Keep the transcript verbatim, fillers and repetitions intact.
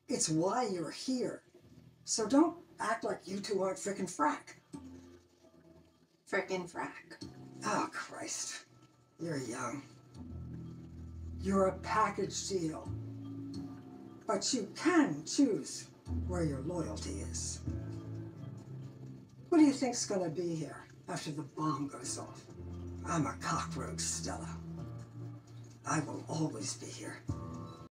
It's why you're here. So don't act like you two aren't frickin' frack. Frickin' frack. Oh, Christ. You're young. You're a package deal. But you can choose where your loyalty is. What do you think's gonna be here after the bomb goes off? I'm a cockroach, Stella. I will always be here.